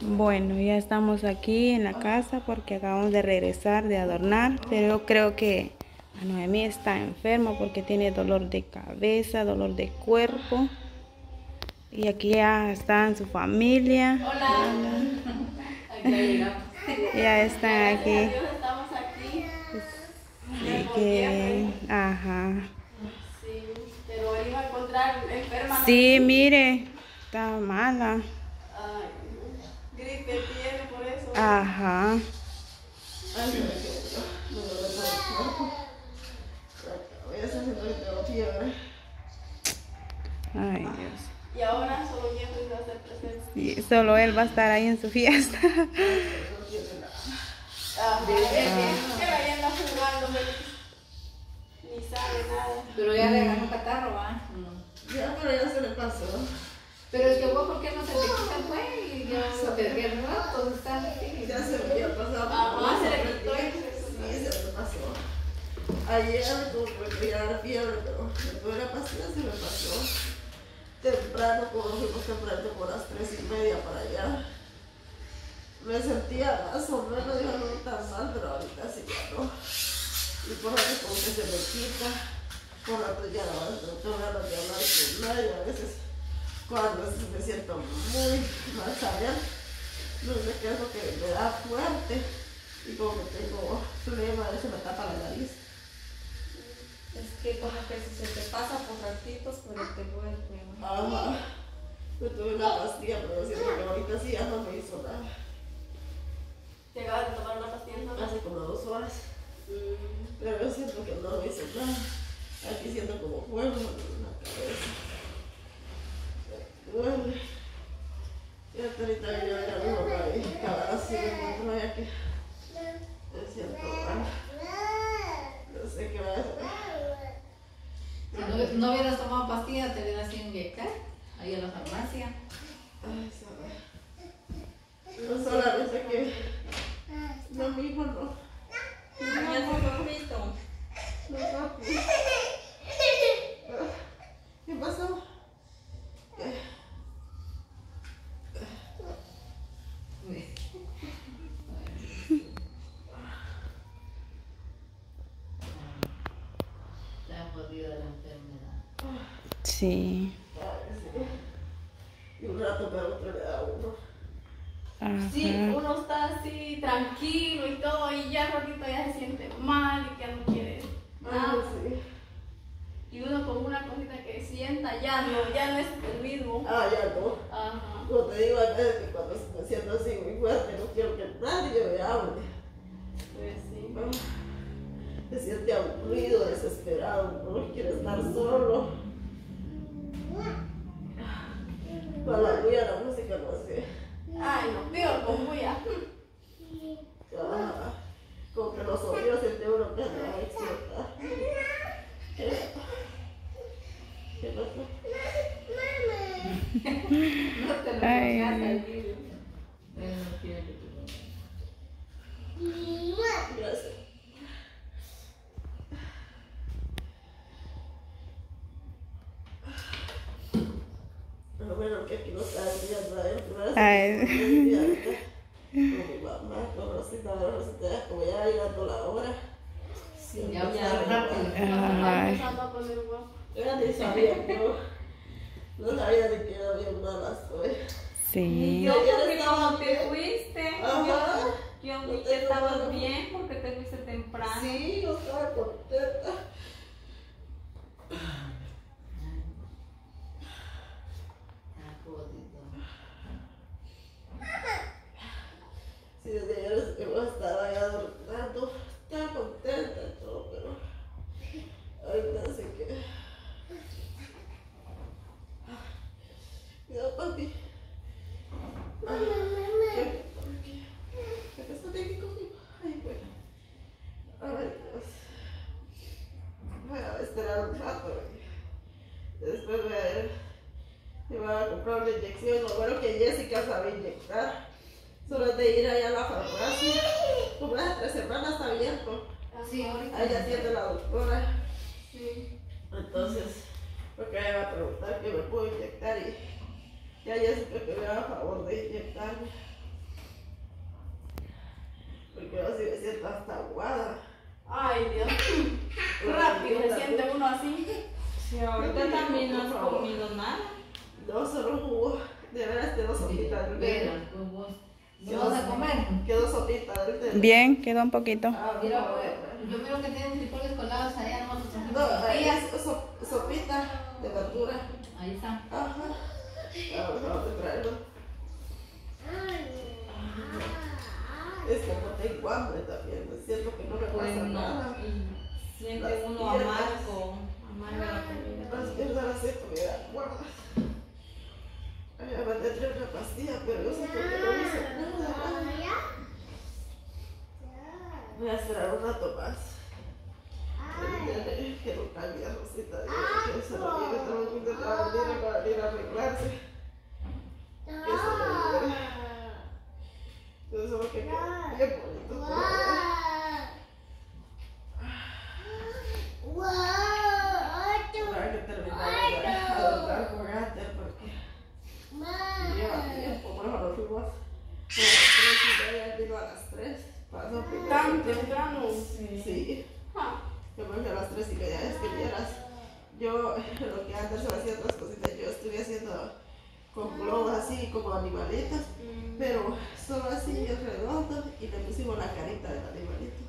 Bueno, ya estamos aquí en la casa porque acabamos de regresar de adornar, pero yo creo que a Noemí está enferma porque tiene dolor de cabeza, dolor de cuerpo. Y aquí ya están su familia. Hola. Aquí ya llegamos. Ya están aquí. Gracias a Dios estamos aquí. Sí, que... Ajá. Sí, pero él iba a encontrar enferma. Sí, mire, está mala. Ay, gripe tiene por eso. Ajá. Ay, Dios. Y ahora solo Jeffrey va a ser presente. Sí, solo él va a estar ahí en su fiesta. Que ahí anda jugando, ni sabe nada. Pero ya le ganó catarro, ¿va? Ya, pero ya se le pasó. Pero es que vos, ¿por qué no se te quita, pues? Y ya se rato está así. Ya se me había pasado. Ajá, se le quitó. Sí, se me pasó. Ayer tuve que dar fiebre, pero después de la pastilla se me pasó. Temprano, como fuimos temprano, como las 3:30 para allá. Me sentía más o menos, digo, no tan mal, pero ahorita sí ya no. Y por ahí como que se me quita. Por rato ya no tengo ganas de hablar con nadie. A veces, cuando me siento muy mal saber, no sé qué es lo que me da fuerte. Y como que tengo flema, a veces me tapa la nariz. Es que como que si se te pasa por ratitos, pero te vuelve. Ajá. Me tuve una pastilla, pero siento que ahorita sí ya no me hizo nada. ¿Te acabas de tomar una pastilla? Hace como 2 horas. Pero yo siento que no me hizo nada. Aquí siento como fuego en la cabeza. Me duele. Y hasta ahorita yo ya mi mamá y cada vez me encuentro ya que me siento mal. No sé qué va a hacer. Si no hubieras tomado pastilla, te hubieras ido a inyectar ahí a la farmacia. Ay, sabe. No solamente que... No, mi hijo no. Ya no lo he visto. No, papi. ¿Qué pasó? Te ha jodido la enfermedad. Sí. Ay, sí. Y un rato para otro le da uno. Sí, Ajá. uno está así tranquilo y todo, y ya ratito ya se siente mal y ya no quiere nada. Ay, sí. Y uno con una cosita que sienta, ya no es el mismo. Ah, ya no. Ajá. Como te digo, a veces que cuando me siento así muy fuerte, no quiero que nadie me hable. Pues sí. Se siente aburrido, desesperado, no quiere estar solo. Para la bulla, la música, no sé. Ay, no, peor con bulla. Ah, como que los oídos siente uno que no va a explotar. ¿Qué pasó? No te lo Ay. pongas al vidrio. Él no quiere que te lo Gracias. Pero bueno, que aquí no está el día Ay. con mi mamá, con Rosita, como ya llegando la hora. Sí, Ya rápido. Está Ay. empezando a poner guapo. Yo ni sabía, no sabía de que era bien mala estoy. Sí. Yo Ayer porque estaba como te bien. fuiste, Ajá. yo No vi que tengo estabas nada. bien porque te fuiste temprano. Sí, yo estaba contenta. Sí, desde ayer yo estaba ya dormando, estaba contenta y todo, pero ahorita sé que... Mira, papi. ¿Qué? ¿Qué estás aquí conmigo? Ay, bueno. Ay, Dios. Voy a esperar un rato. Después voy a ir. Me voy a comprar una inyección. Lo bueno que Jessica sabe inyectar. Solo es de ir allá a la farmacia. Como hace 3 semanas está abierto. Sí, ahorita. Ahí atiende la doctora. Sí. Entonces, porque ella va a preguntar que me puedo inyectar y ya Jessica que me haga favor de inyectarme. sí me siento hasta aguada. Ay, Dios. Rápido se siente uno así. Si ahorita también no has comido nada. No, solo jugo. De veras quedó sopita. Pero, pues vos, ¿no vas a comer? Quedó sopita. Bien, quedó un poquito. Mira, pues, yo miro que tienen frijoles colados allá, nosotros No, ahí es sopita de verdura. Ahí está. Ajá. Vamos a traerlo. Es que no tengo hambre también. Es cierto que no me Pues pasa no. nada. Y siente Las uno piernas. amarga la comida. Las piernas las siento bien aguadas. Ay, me mandé a traer una pastilla, pero yo sé que no me hizo nada. Voy a esperar un rato más. Que no cambie Rosita. Que se lo viene, todo el mundo está vendiendo para venir a arreglarse. Que se lo viene. Entonces solo que queda bien bonito todo. Habrá que terminar de adornar con Gater porque lleva tiempo. Mejor nos fuimos a las 3:30, vino a las 3. Pasó primero. Tan temprano. Sí. Yo me fui a las 3:30, es que vieras. Yo, lo que antes se hacía otras cositas, yo estuve haciendo con globos así como animalitos, pero solo así redondo y le pusimos la carita del animalito.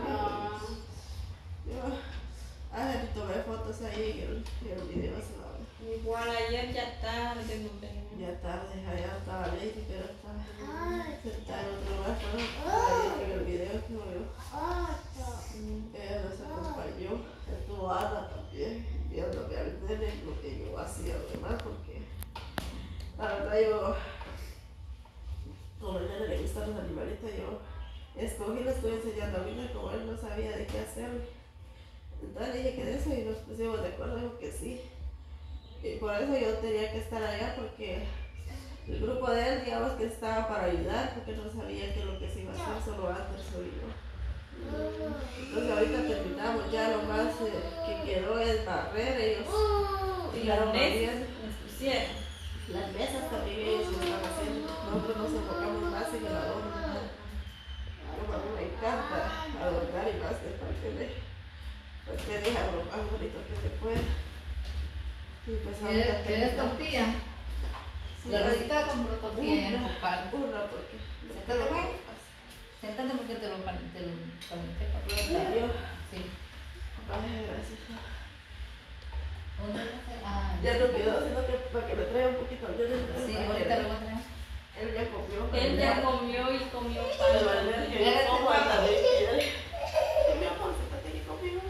Yo tomé fotos ahí en el video se va a ver. Igual ayer ya tarde no tenía. Ya tarde, allá estaba Lady, pero estaba sentada en otro lugar, pero ahí en el video que veo. Ella nos acompañó, estuvo Ana también, viéndome al nene, lo que yo hacía lo demás, porque la verdad yo, como el nene le gustan los animalitos, yo escogí, le estoy enseñando a mí, como él no sabía de qué hacer. Entonces le dije que de eso y nos pusimos de acuerdo, dijo que sí. Y por eso yo tenía que estar allá, porque el grupo de él, digamos que estaba para ayudar, porque no sabía qué es lo que se iba a hacer, solo Anderson y yo. Entonces ahorita terminamos, ya lo más que quedó es barrer, ellos tiraron bien. Las mesas también ellos lo están haciendo, nosotros nos enfocamos más en el adorno. Como a mí me encanta adornar y más que para que deja lo más bonito que se pueda. Y pues ahorita ¿Quieres tortilla? Sí, La Rosita compró tortilla en el copal. Una porque Siéntate, güey. Siéntate porque te lo calenté para yo. Sí. Ay, gracias. ¿Dónde lo haces? Ah, Ya no quedó, sino que para que me traiga un poquito. sí, ahorita lo voy a traer. Él ya comió. Él ya comió y comió Pero para al ver que yo como a la vez que él. Mi amor, siéntate aquí conmigo.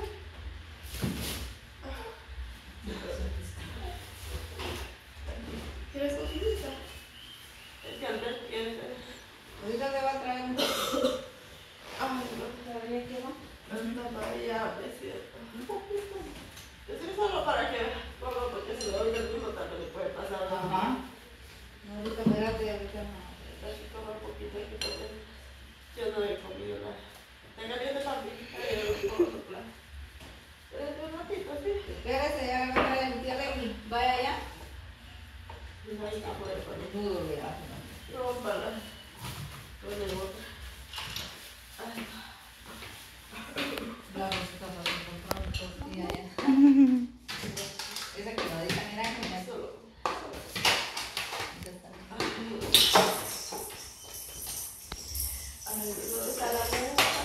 ¿Quieres cosita? Es que al ver que Ahorita te va a traer un poquito. ay, no. ¿Todavía quedó? Anda variable, ¿cierto? Un poquito. Es solo para que pongo, porque si no, ahorita el mismo también le puede pasar. Ajá. No, ahorita espérate, ahorita no. Aquí como un poquito, aquí porque yo no he comido nada. Tenga bien de también, ahí lo pongo su plan. Pero es un ratito, ¿sí? Espérate, ya me va a traer mi tía Lenny. Vaya allá. Y no hay que poder poner. Duro, mira. Rómpala. Pone otra. Ay. La Rosita para encontrar una tortilla allá. Esa quemadita, mira, que me Solo. Ay, ¿dónde está la mesa?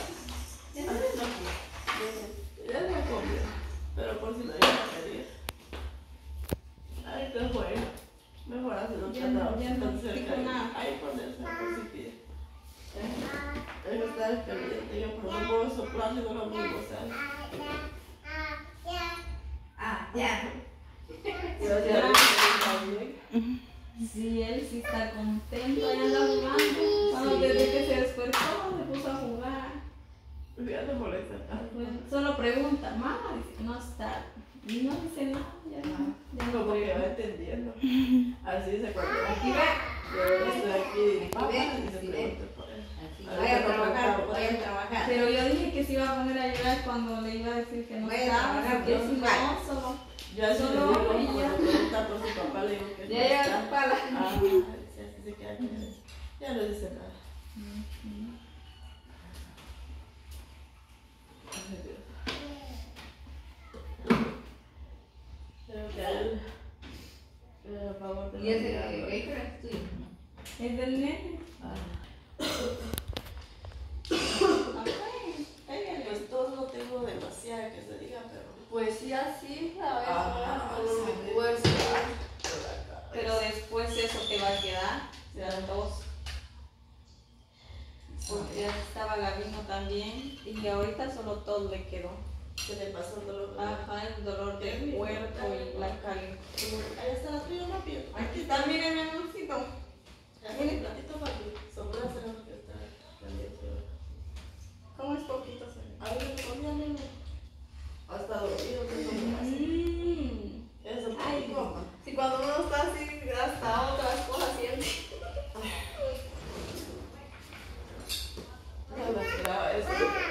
Ya no comió, pero por si no iba a pedir. Ay, qué bueno. Mejor hacer un Ya no tratado dijo cerca. nada. Ahí ponerse por si pide. Eso está pendiente, yo por no puedo soplar, no lo mismo, ¿sabes? Ah, ya. Yo ya también. Sí, él sí está contento, ya anda jugando. Cuando desde que se despertó se puso a jugar. Ya no molesta tanto. Bueno, solo pregunta, mamá, dice que no está. Y no dice nada, ya no Como que va pregunta. entendiendo. Así se cuando Aquí ve. yo estoy aquí, Aquí ve, y se aquí ve. pregunta por él. Así, Ahorita vaya a no trabajar, preguntamos. vaya a trabajar. Pero yo dije que se iba a poner a llorar cuando le iba a decir que no Vaya a estaba, trabajar, que pero si vaya. no, solo. Ya se Solo le digo, ella. cuando pregunta por su papá, le digo que Ya llega está. su pala. Ah, sí, así se queda aquí. Ya no dice nada. Es del nene. Pues todos no tengo demasiada que se diga, pero. Pues sí, así, a ver, Ajá, no sí, me acuerdo. Pero después eso te va a quedar. Serán 2. Porque ya estaba Gabino también. Y ahorita solo todo le quedó. Se le pasó el dolor. Ajá, el dolor del cuerpo y la calentura. Ahí está la tuya, papi. Aquí está, miren, mi amorcito. Miren, platito, papi. Sobre la cena que está caliente. ¿Cómo es poquito? Ahí le comía, nene. Hasta dormido, que no eso. Ay, no. Si cuando uno está así, hasta otras cosas siente. No me esperaba eso.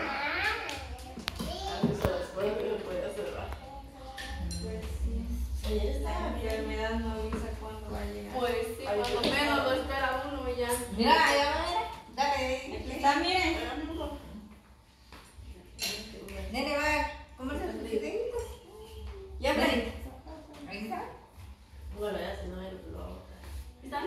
Aviso después que me podía cerrar. Pues sí. Ayer La estaba bien. enfermedad no avisa cuándo va a llegar. Pues sí, Ay, cuando yo- menos lo espera uno y ya. Mira, ya va, mira. Dale. Aquí está, miren. Nene, va. Comerse los frijolitos. ¿Ya ven? Ahí está. Bueno, ya si no me lo hago. ¿Están?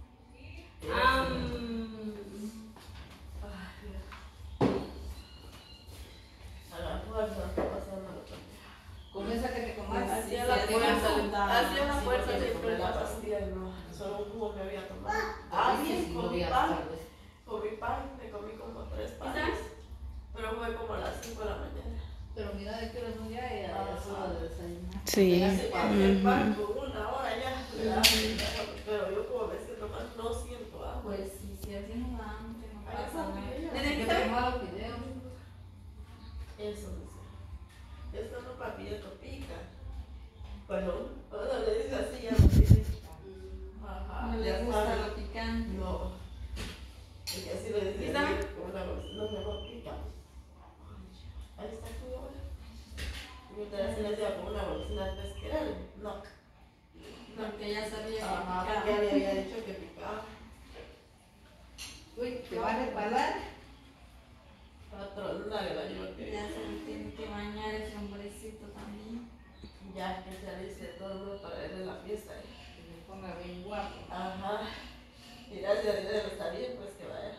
A la fuerza está pasando. Con esa que te comas. Hacía la fuerza. Hacía la fuerza de siempre la pasa. pastilla, no. Solo un jugo me había tomado. Ah, Bien, sí, con lo mi vi pan. hasta tarde. Con mi pan, me comí como 3 panes. Pero fue como a las 5 de la mañana. Pero mira de qué hora son ya y a las horas de desayunar. Sí. Ya se va. El pan por 1 hora ya. Pero yo como me siento mal, no siento agua. Pues sí, si así no da hambre, no Ahí pasa está, nada. mira. ¿Desde Yo qué te mando videos. Eso dice. Esto no papi, esto pica. Bueno, ahora le dice así, ya no tiene. Ajá, No ya le gusta sabe. lo picante. No. Y así le decía. ¿Y sabe? Como una bolsa, no me va a picar. Ahí está tu ahora. Y mientras se le decía como una bolsina de pesquera, no. Porque ya sabía que Ajá, picaba. porque ya le había dicho que picaba. Uy, te va a resbalar. Otro, una de la yo que Ya se le tiene que bañar ese hombrecito también. ya que se dice todo el mundo para ir a la fiesta. Que se ponga bien guapo. Ajá. Y gracias a Dios está bien, pues que vaya.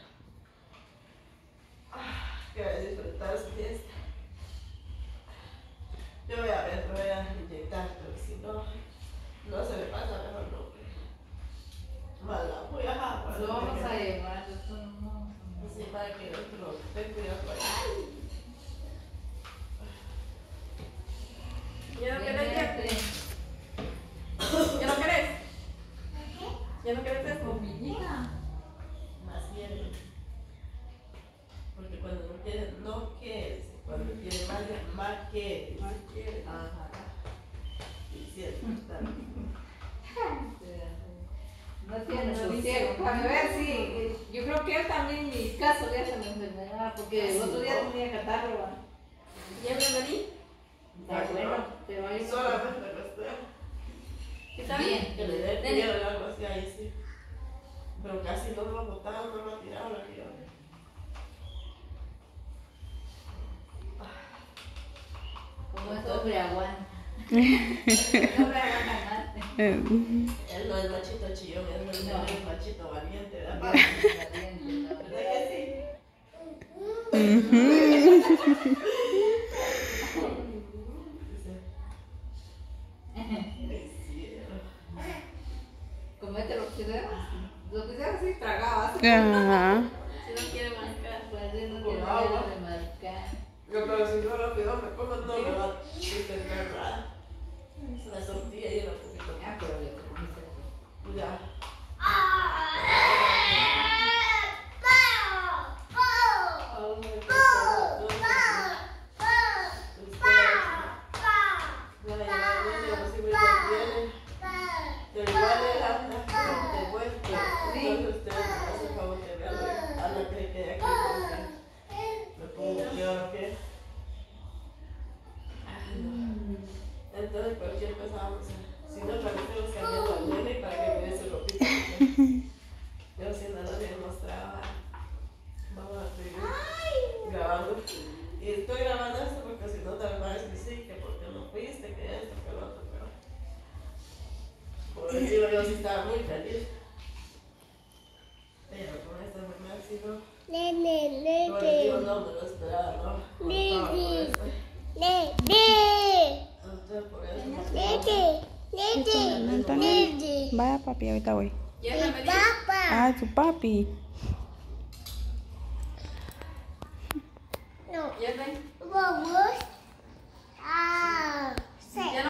Que vaya a disfrutar su fiesta. Yo voy a ver, me voy a inyectar, pero si no, no se me pasa, mejor no. Mala, voy a Lo vamos a llevar, esto no. sí, para que otro ten cuidado para allá. ¿Ya no querés Fíjate. ¿Ya no querés? ¿Ya no querés esto? Comidita. Más bien. Porque cuando no quieres, no quieres. Cuando quieres más quieres. Más quieres. Ajá. Y cierto, está bien. No tiene sosiego. A ver si. Yo creo que él también, en mi caso, le hace la enfermedad. Porque el otro día tenía catarro. ¿Va? ¿Ya bienvenido? Está bueno, pero hay Solamente respeto. ¿Está bien. Que le dé cuidado o algo así, ahí sí. Pero casi no lo ha botado, no lo ha tirado la que yo. Como este hombre aguanta. Este hombre aguanta nada. Él no es machito chillón, él no es machito valiente, ¿verdad? ¿Verdad que sí? Comete lo que sea. Lo que sea, sí, tragaba. Así. Ajá. Si no quiere mascar. Pues así no Con tiene agua. ganas de marcar. Yo, pero si no lo pido, me como no me va a intentar nada. La tortilla y la poquito. Ah, pero ya te comiste. Ya. Entonces, cualquier cosa vamos a. Si no, para que tengo que cambiar al nene para que me dé su ropita. Yo si no lo demostraba. Vamos a seguir grabando. Y estoy grabando esto porque si no te van a decir sí, que porque no fuiste, que esto, que lo otro, pero. Por decirlo, yo sí estaba muy feliz. Pero yo no me lo esperaba, ¿no? Entonces, por eso no Antonio, vaya papi, ahorita voy. Ya la medí. Ah, su papi. Ya ven. Vamos.